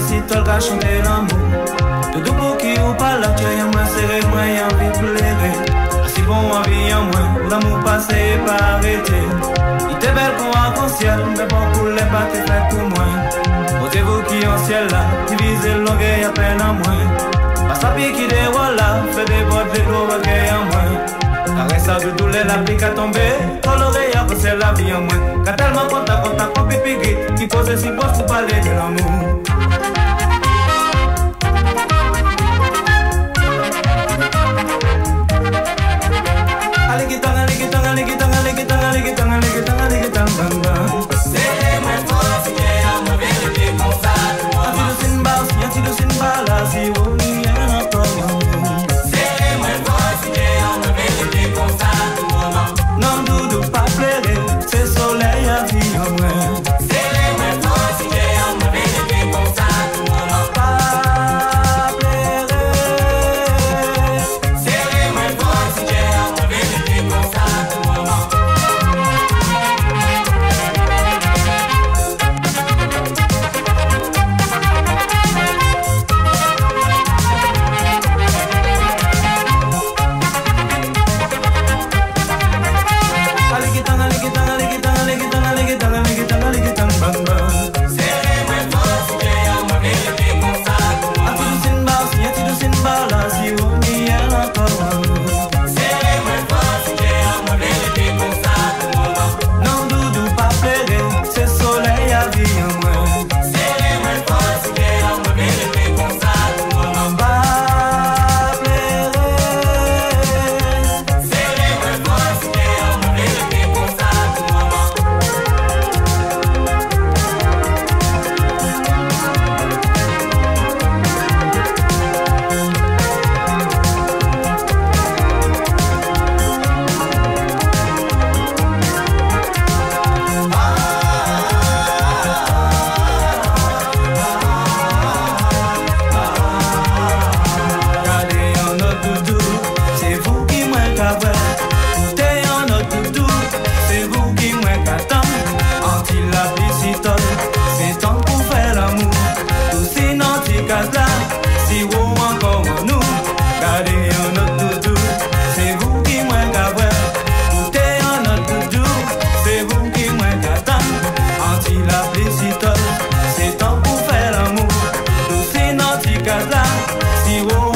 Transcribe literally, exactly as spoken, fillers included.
si tol ka chante l'amour. Tout pour qui ou pas là, tu as moins serré, moins y'a envie de pleurer. Si bon envie en moins, l'amour passé pas arrêté. Il était belle pour arc-en-ciel, mais bon pour les pas t'es fait pour moi. Montez-vous qui en ciel là, divisez le longueur y'a peine à moins. Pas sa pique qui déroule là, fait des bottes de l'eau recueille en moins. Caresse à doudou les l'applique à tomber, coloré y'a passé la vie en moins. Qu'a tellement contact, contact, con pipi qui pose si bosse pour parler de l'amour. Si